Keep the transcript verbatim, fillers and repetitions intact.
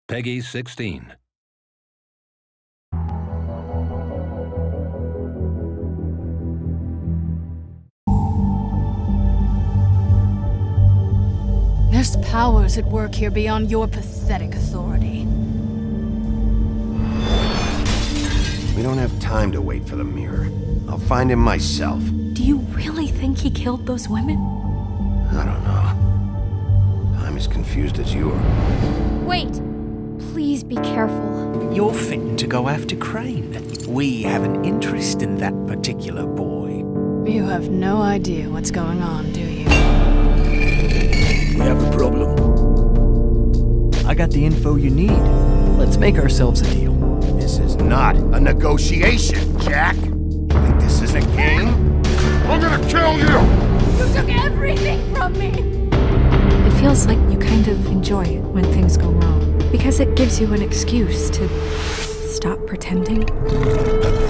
Peggy sixteen. There's powers at work here beyond your pathetic authority. We don't have time to wait for the mirror. I'll find him myself. Do you really think he killed those women? I don't know. I'm as confused as you are. Wait! Please be careful. You're fitting to go after Crane. We have an interest in that particular boy. You have no idea what's going on, do you? We have a problem. I got the info you need. Let's make ourselves a deal. This is not a negotiation, Jack. You think this is a game? I'm gonna kill you! You took everything from me! It feels like you kind of enjoy it when things go wrong. Because it gives you an excuse to stop pretending.